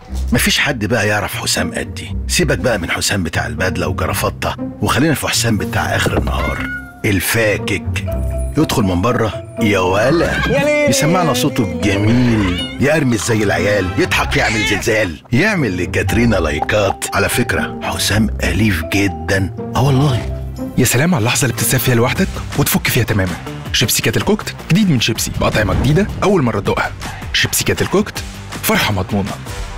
مفيش حد بقى يعرف حسام قدي. سيبك بقى من حسام بتاع البدله وجرافطه، وخلينا في حسام بتاع اخر النهار، الفاكك. يدخل من بره يا ولا يسمعنا صوته الجميل، يقرمز زي العيال، يضحك يعمل زلزال، يعمل لكاترينا لايكات. على فكره حسام اليف جدا، والله. يا سلام على اللحظه اللي بتتساب فيها لوحدك وتفك فيها تماما. شيبسي كاتل كوكت جديد من شيبسي، بأطعمة جديده اول مره تدوقها. شيبسي كاتل كوكت، فرحه مضمونه.